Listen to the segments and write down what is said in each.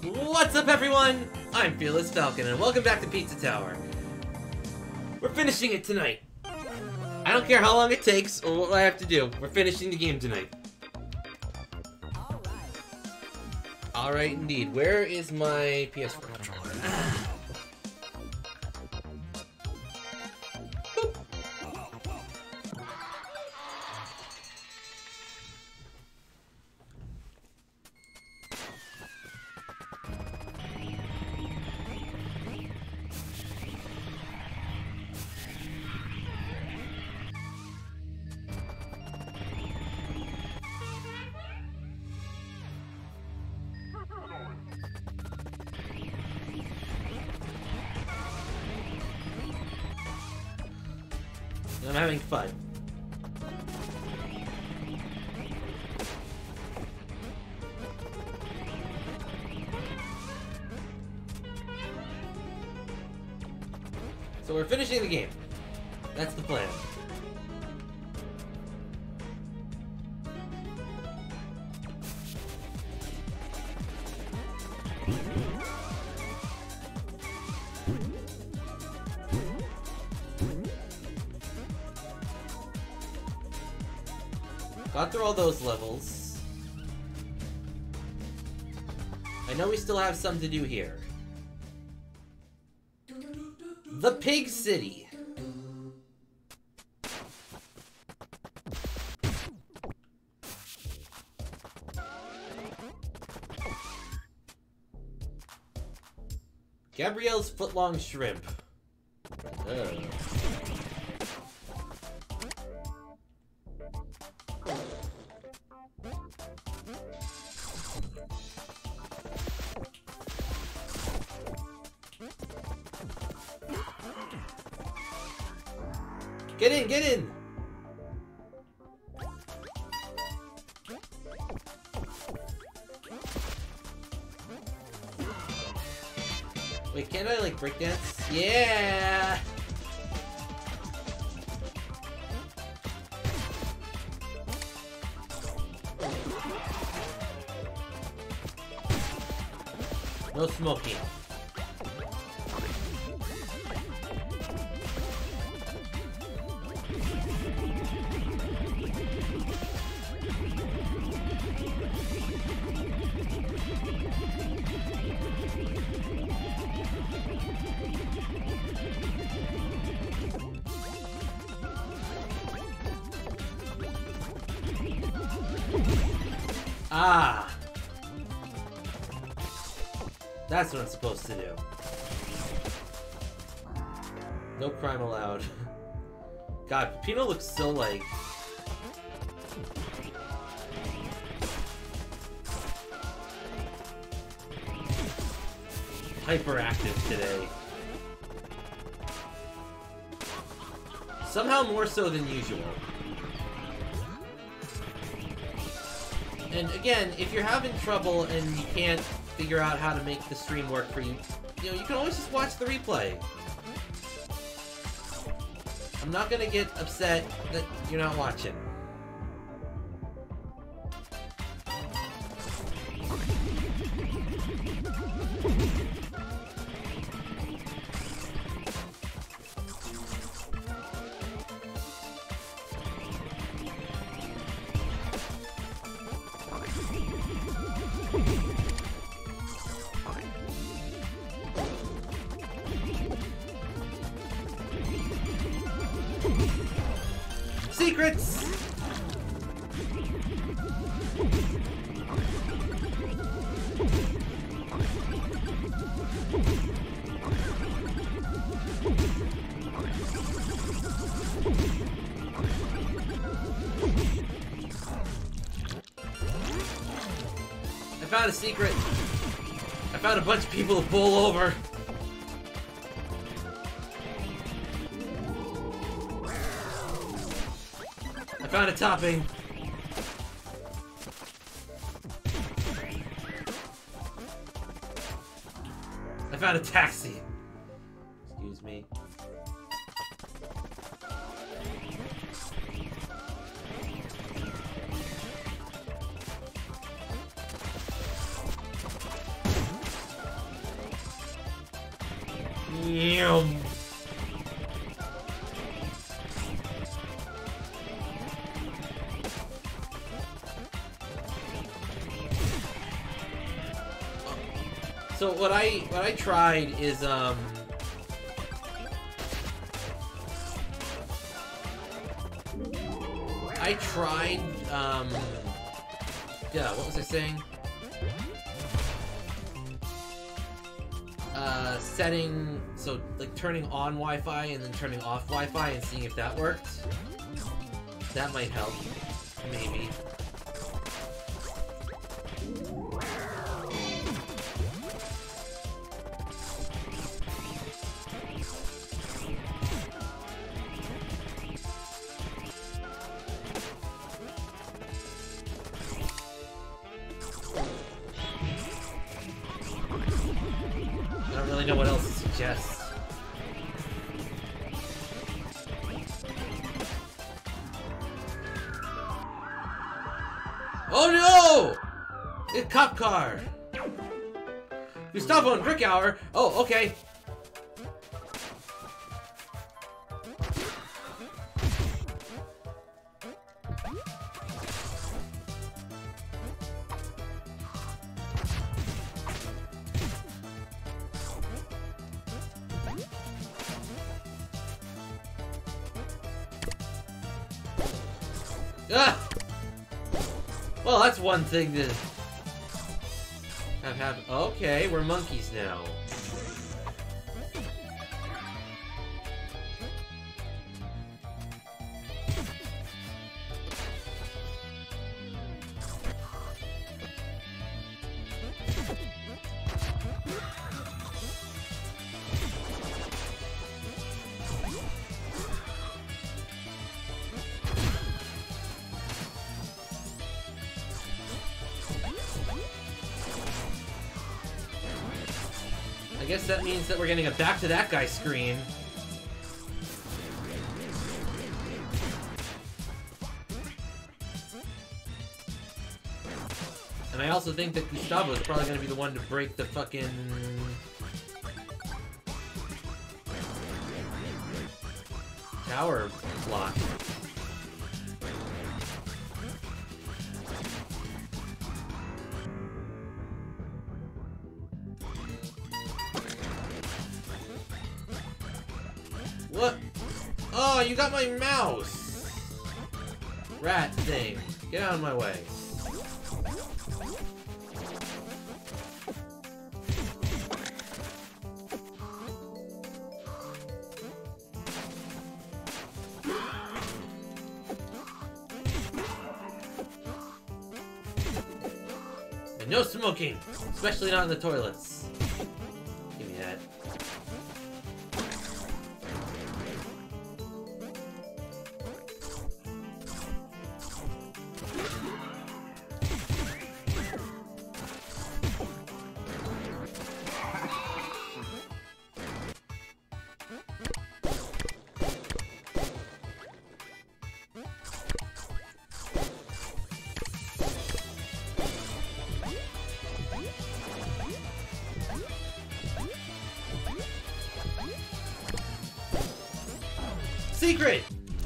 What's up, everyone? I'm Fearless Falcon, and welcome back to Pizza Tower. We're finishing it tonight. I don't care how long it takes or what I have to do. We're finishing the game tonight. Alright, indeed. Where is my PS4 controller? I'm having fun. So we're finishing the game. That's the plan. Got through all those levels. I know we still have some to do here. The Pig City. Gabrielle's footlong shrimp. Ugh. Get in, get in! Wait, can't I, like, breakdance? Yeah! No smoking. Ah! That's what I'm supposed to do. No crime allowed. God, Peppino looks so, like... hyperactive today. Somehow more so than usual. And again, if you're having trouble and you can't figure out how to make the stream work for you, you know, you can always just watch the replay. I'm not gonna get upset that you're not watching. Secrets! I found a secret. I found a bunch of people to bowl over. I found a topping. I found a taxi. Excuse me. Yum. So what I tried is I tried yeah, what was I saying? Setting, so like turning on Wi-Fi and then turning off Wi-Fi and seeing if that worked. That might help, maybe. I don't really know what else to suggest. Oh no! It's cop car! Gustavo and Brick Hour! Oh, okay. Ah! Well, that's one thing to have happen. Okay, we're monkeys now. I guess that means that we're getting a back to that guy screen. And I also think that Gustavo is probably going to be the one to break the fucking tower block. What? Oh, you got my mouse! Rat thing. Get out of my way. And no smoking! Especially not in the toilets. Give me that. Secret!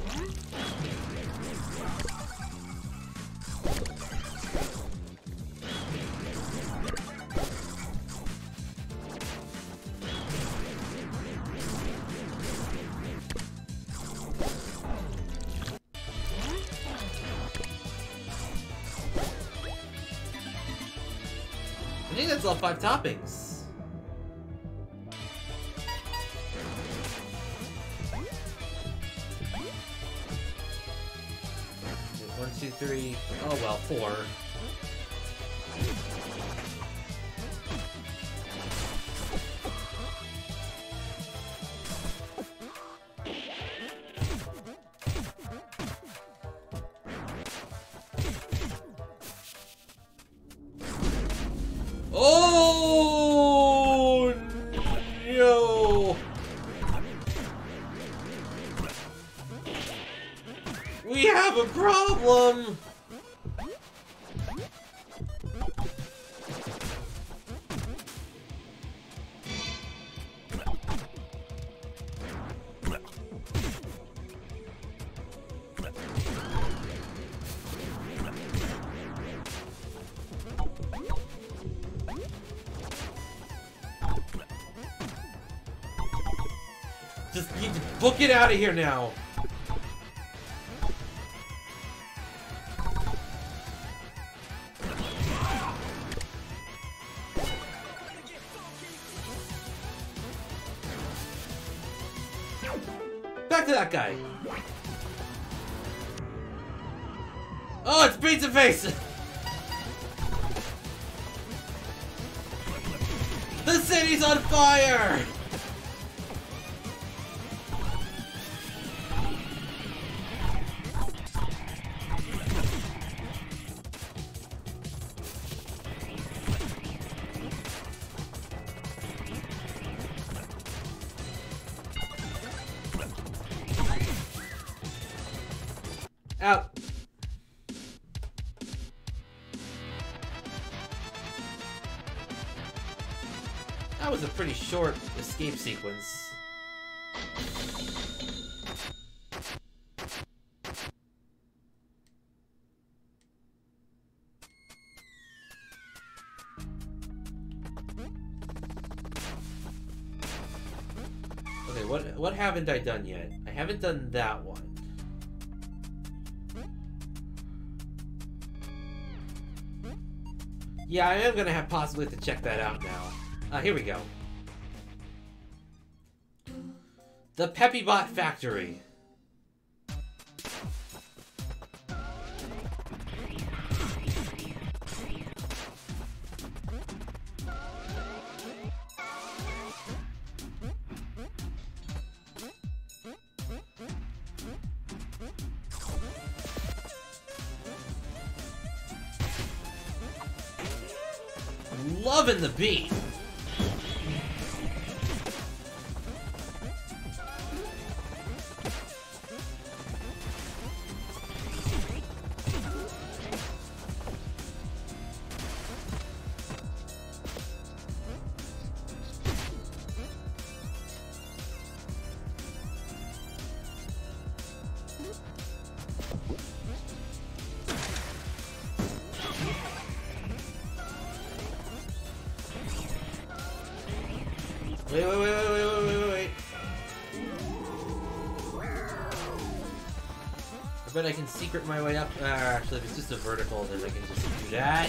I think that's all 5 toppings. 1, 2, 3. Oh well, 4. Oh no! We have a problem! Just book it out of here now. Back to that guy. Oh, it's Pizza Face! The city's on fire! Out. That was a pretty short escape sequence. Okay, what haven't I done yet? I haven't done that one. Yeah, I am gonna have possibly to check that out now. Here we go. The Peppybot Factory. Loving the beat. Wait. I bet I can secret my way up. Actually, if it's just a vertical, then I can just do that.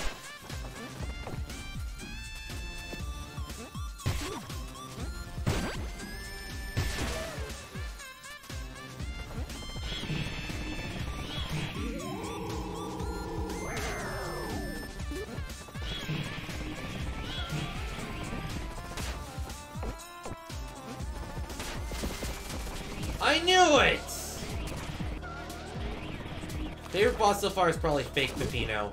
I knew it! Favorite boss so far is probably Fake Peppino.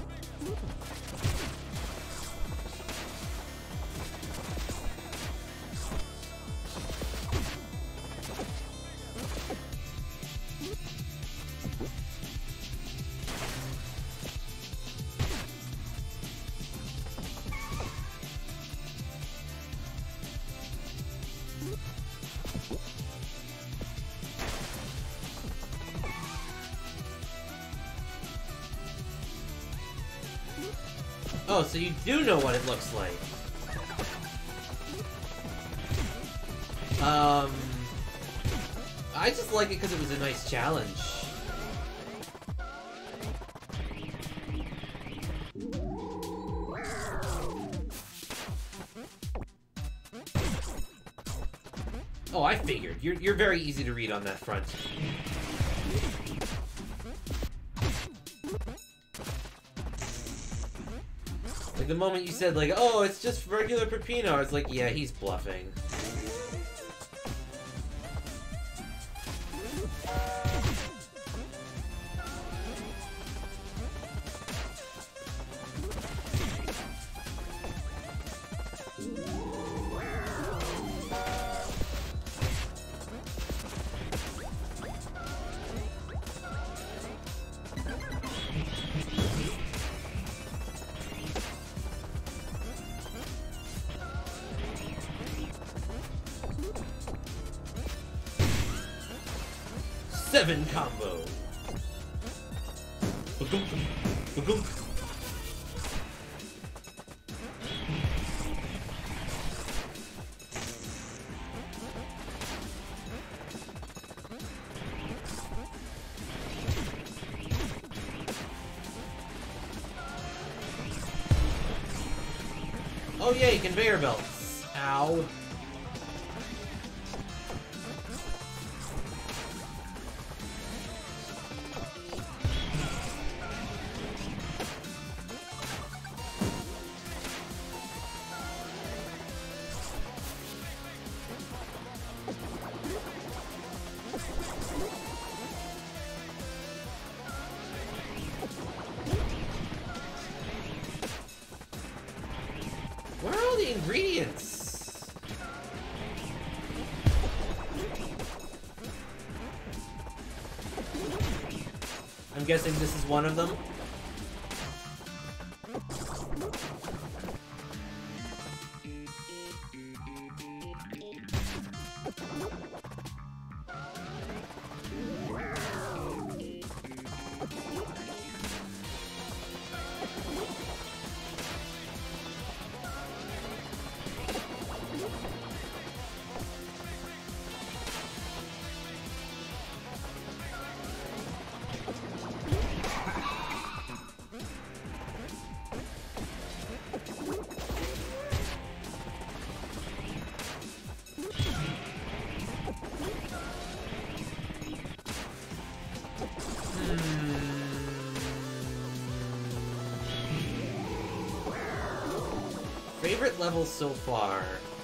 Oh, so you do know what it looks like. I just like it because it was a nice challenge. Oh, I figured. You're very easy to read on that front. Like, the moment you said, like, oh, it's just regular Peppino, I was like, yeah, he's bluffing. Seven combo. Oh yay, conveyor belts. Ow. Where are all the ingredients? I'm guessing this is one of them. Favorite levels so far?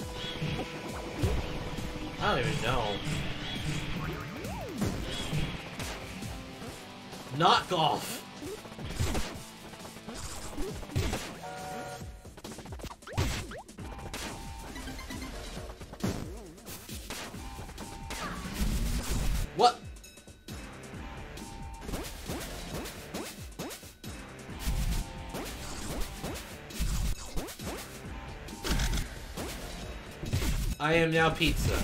I don't even know. Not golf. What? I am now pizza.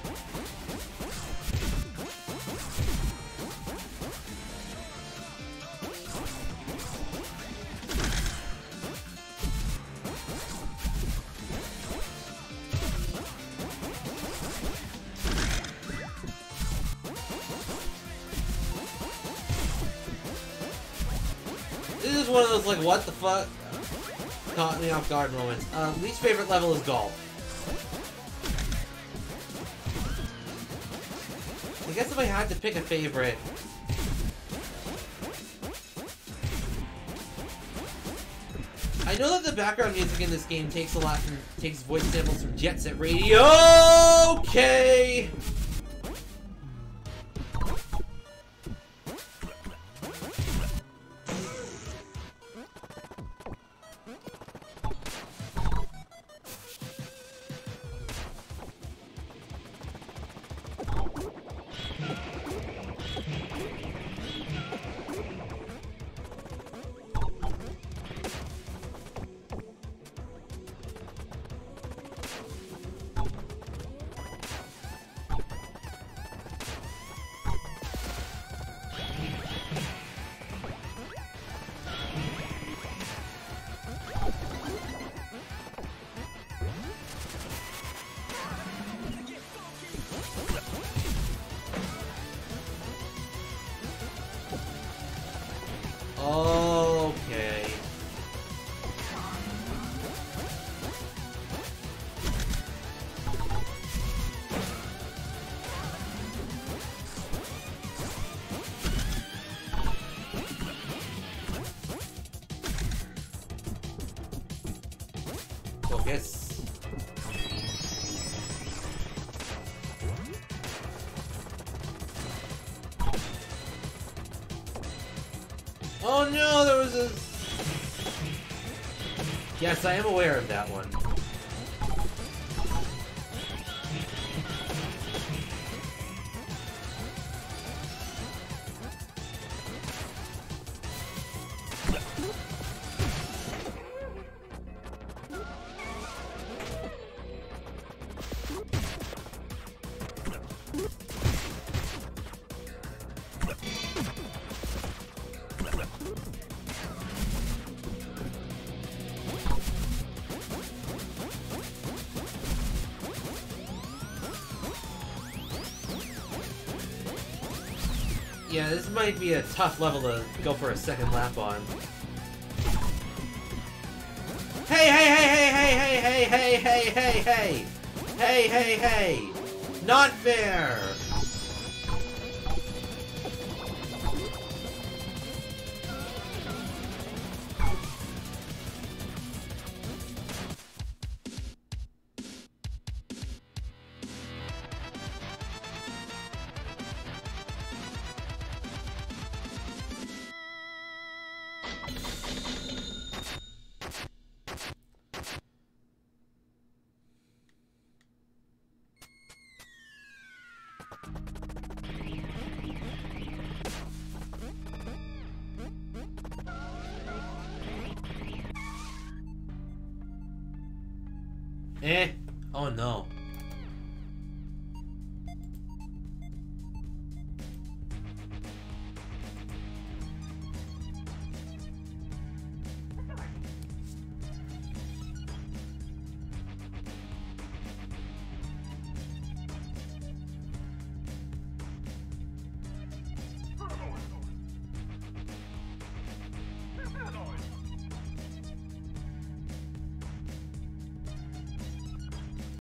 This is one of those, like, what the fuck? Caught me off guard moments. Least favorite level is golf. I guess if I had to pick a favorite... I know that the background music in this game takes voice samples from Jet Set Radio. Okay! Okay. Focus. Oh no, there was a... Yes, I am aware of that one. Yeah, this might be a tough level to go for a second lap on. Hey, hey, hey, hey, hey, hey, hey, hey, hey, hey, hey! Hey, hey, hey! Not fair! Eh? Oh no.